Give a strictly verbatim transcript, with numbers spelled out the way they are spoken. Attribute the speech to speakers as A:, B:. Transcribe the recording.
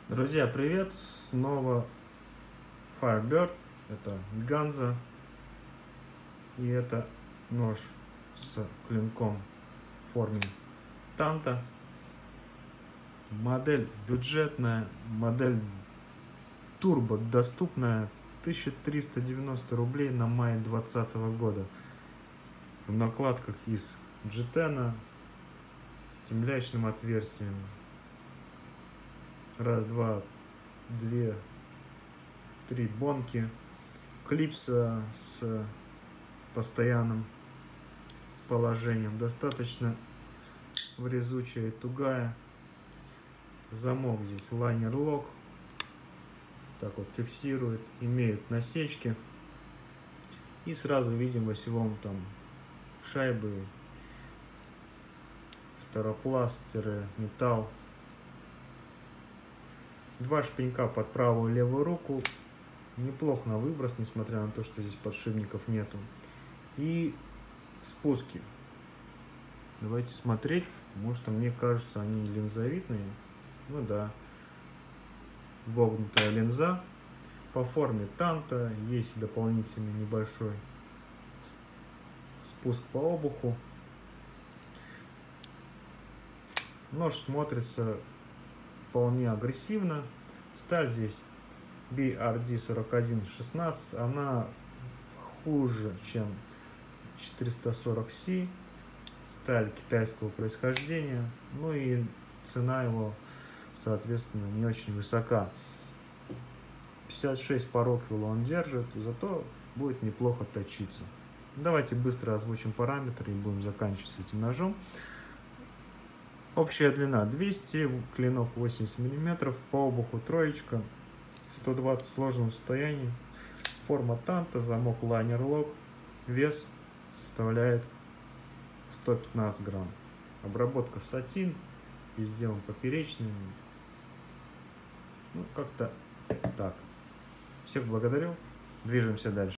A: Друзья, привет! Снова Firebird. Это Ганза. И это нож с клинком в форме танта. Модель бюджетная, модель турбо доступная. тысяча триста девяносто рублей на май двадцатого года. В накладках из джетена с темлячным отверстием. Раз, два, две, три бонки. Клипса с постоянным положением. Достаточно врезучая и тугая. Замок здесь лайнер-лок. Так вот фиксирует. Имеют насечки. И сразу видим в осевом там шайбы, фторопласт, металл. Два шпенька под правую и левую руку. Неплохо на выброс, несмотря на то, что здесь подшипников нету. И спуски. Давайте смотреть. Может, мне кажется, они линзовидные. Ну да. Вогнутая линза. По форме танта. Есть дополнительный небольшой спуск по обуху. Нож смотрится вполне агрессивно. Сталь здесь би ар ди сорок один шестнадцать, она хуже, чем четыреста сорок си. Сталь китайского происхождения. Ну и цена его, соответственно, не очень высока. пятьдесят шесть по Роквеллу он держит, зато будет неплохо точиться. Давайте быстро озвучим параметры и будем заканчивать с этим ножом. Общая длина двести, клинок восемьдесят миллиметров, по обуху троечка, сто двадцать в сложном состоянии, форма танта, замок лайнер-лок, вес составляет сто пятнадцать грамм. Обработка сатин, везде он поперечный. Ну, как-то так. Всех благодарю, движемся дальше.